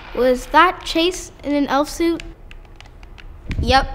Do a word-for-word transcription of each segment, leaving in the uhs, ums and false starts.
Was that Chase in an elf suit? Yep.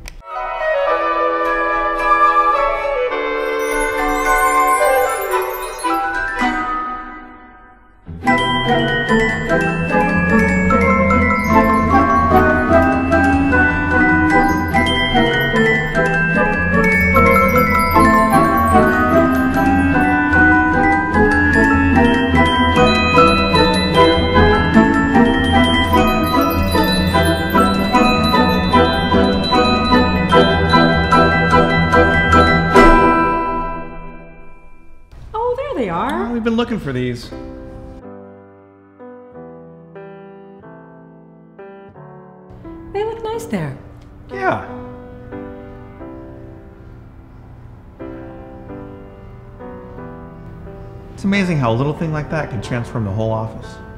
Oh, there they are. Oh, we've been looking for these. They look nice there. Yeah. It's amazing how a little thing like that can transform the whole office.